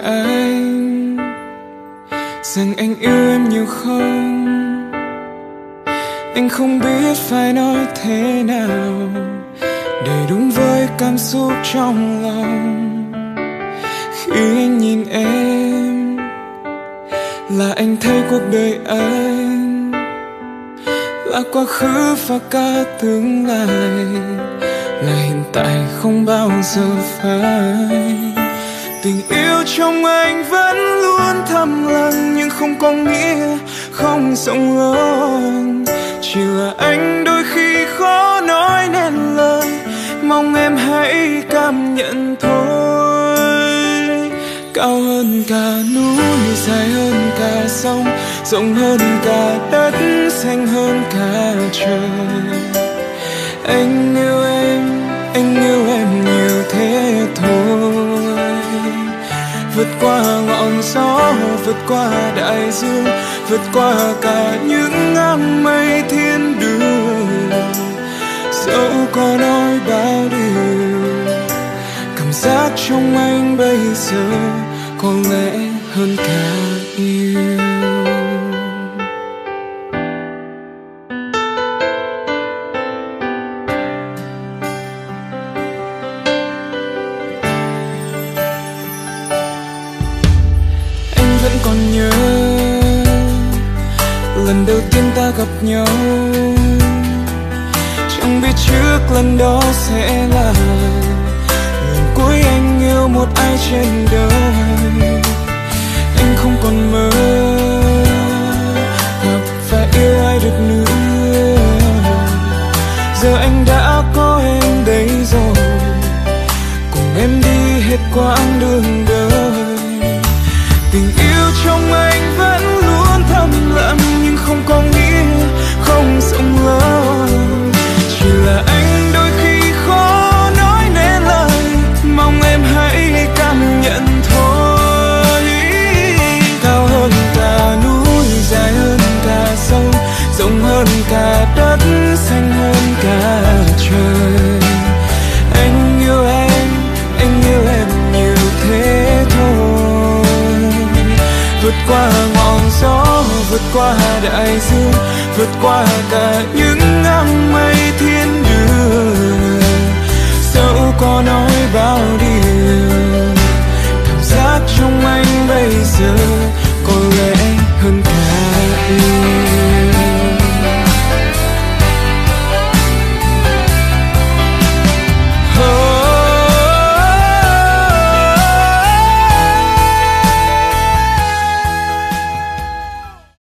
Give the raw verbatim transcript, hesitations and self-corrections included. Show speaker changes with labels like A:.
A: anh rằng anh yêu em nhiều không. Anh không biết phải nói thế nào để đúng với cảm xúc trong lòng. Khi anh nhìn em là anh thấy cuộc đời anh là quá khứ và cả tương lai, là hiện tại không bao giờ phai. Tình yêu trong anh vẫn luôn thầm lặng nhưng không có nghĩa không rộng lớn. Chỉ là anh đôi khi khó nói nên lời, mong em hãy cảm nhận thôi. Cao hơn cả núi, dài hơn cả sông, rộng hơn cả đất, xanh hơn cả trời. Anh yêu em, anh yêu em nhiều thế thôi. Vượt qua ngọn gió, vượt qua đại dương, vượt qua cả những áng mây thiên đường. Dẫu có nói bao điều, cảm giác trong anh bây giờ có lẽ hơn cả yêu. Vẫn còn nhớ lần đầu tiên ta gặp nhau, chẳng biết trước lần đó sẽ là lần cuối anh yêu một ai trên đời. Anh không còn mơ gặp và yêu ai được nữa, giờ anh đã có em đây rồi, cùng em đi hết quãng đường đời. Tình yêu trong anh vẫn luôn thầm lặng nhưng không có nghĩa không rộng lớn. Chỉ là anh đôi khi khó nói nên lời, mong em hãy cảm nhận thôi. Cao hơn cả núi, dài hơn cả sông, rộng hơn cả đất, xanh hơn cả trời. Anh yêu em, anh yêu em nhiều thế thôi. Vượt qua ngọn gió, vượt qua đại dương, vượt qua cả những áng mây thiên đường. Dẫu có nói bao điều,